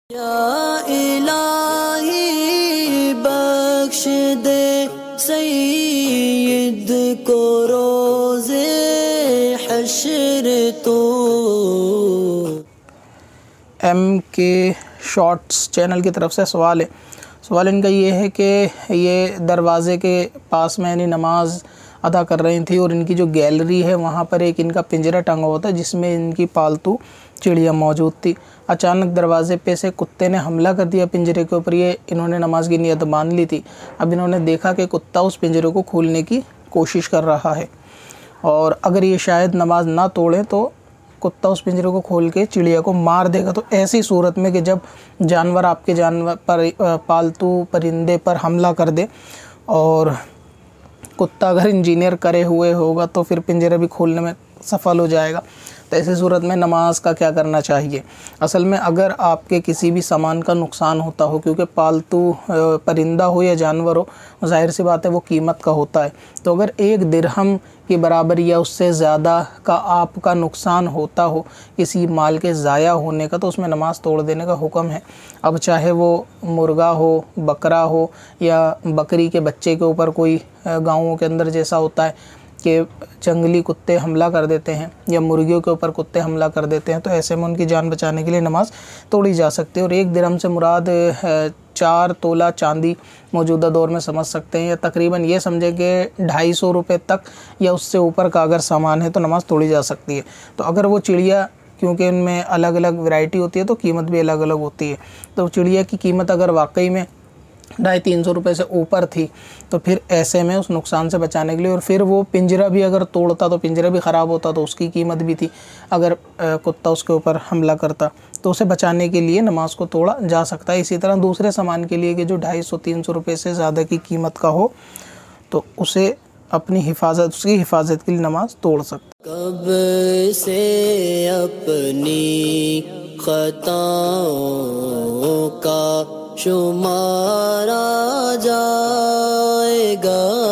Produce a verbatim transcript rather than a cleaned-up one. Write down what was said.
या इलाही बख्श दे सईद को रोज़े हश्र तो। एम के शॉर्ट्स चैनल की तरफ से सवाल है। सवाल इनका ये है कि ये दरवाज़े के पास में यानी नमाज़ अदा कर रही थी और इनकी जो गैलरी है वहाँ पर एक इनका पिंजरा टंगा होता है जिसमें इनकी पालतू चिड़िया मौजूद थी। अचानक दरवाजे पे से कुत्ते ने हमला कर दिया पिंजरे के ऊपर। ये इन्होंने नमाज की नियत मान ली थी। अब इन्होंने देखा कि कुत्ता उस पिंजरे को खोलने की कोशिश कर रहा है और अगर ये शायद नमाज ना तोड़ें तो कुत्ता उस पिंजरे को खोल के चिड़िया को मार देगा। तो ऐसी सूरत में कि जब जानवर आपके जानवर पर पालतू परिंदे पर हमला कर दे और कुत्ता अगर इंजीनियर करे हुए होगा तो फिर पिंजरा भी खोलने में सफल हो जाएगा। तो ऐसी सूरत में नमाज का क्या करना चाहिए? असल में अगर आपके किसी भी सामान का नुकसान होता हो, क्योंकि पालतू परिंदा हो या जानवर हो, ज़ाहिर सी बात है वो कीमत का होता है, तो अगर एक दिरहम की बराबर या उससे ज़्यादा का आपका नुकसान होता हो किसी माल के ज़ाया होने का, तो उसमें नमाज़ तोड़ देने का हुक्म है। अब चाहे वो मुर्गा हो, बकरा हो या बकरी के बच्चे के ऊपर कोई गाँवों के अंदर जैसा होता है कि जंगली कुत्ते हमला कर देते हैं या मुर्गियों के ऊपर कुत्ते हमला कर देते हैं, तो ऐसे में उनकी जान बचाने के लिए नमाज़ तोड़ी जा सकती है। और एक दिरहम से मुराद चार तोला चांदी मौजूदा दौर में समझ सकते हैं, या तकरीबन ये समझें कि ढाई सौ रुपये तक या उससे ऊपर का अगर सामान है तो नमाज़ तोड़ी जा सकती है। तो अगर वो चिड़िया, क्योंकि इनमें अलग अलग वैरायटी होती है तो कीमत भी अलग अलग होती है, तो चिड़िया की कीमत अगर वाकई में ढाई तीन सौ रुपये से ऊपर थी तो फिर ऐसे में उस नुकसान से बचाने के लिए, और फिर वो पिंजरा भी अगर तोड़ता तो पिंजरा भी ख़राब होता तो उसकी कीमत भी थी, अगर कुत्ता उसके ऊपर हमला करता तो उसे बचाने के लिए नमाज को तोड़ा जा सकता है। इसी तरह दूसरे सामान के लिए कि जो ढाई सौ तीन सौ रुपये से ज़्यादा की कीमत का हो तो उसे अपनी हिफाजत उसकी हिफाजत के लिए नमाज तोड़ सकता। कब से अपनी खताओं का शुमारा जाएगा।